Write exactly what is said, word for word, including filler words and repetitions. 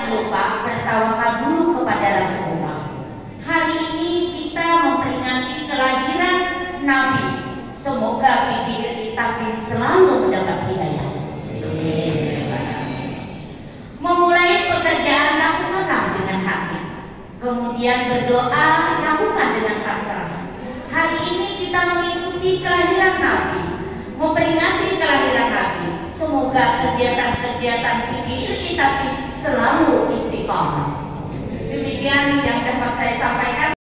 jangan lupa bertawakal dulu kepada Rasulullah. Hari ini kita memperingati kelahiran Nabi. Semoga pikir kita selalu mendapat hidayah. Memulai pekerjaan lakukanlah dengan hati. Kemudian berdoa lakukan dengan pasrah. Hari ini kita mengikuti kelahiran Nabi, memperingati kelahiran Nabi. Semoga kegiatan-kegiatan pikir tapi selalu istiqomah. Demikian yang dapat saya sampaikan.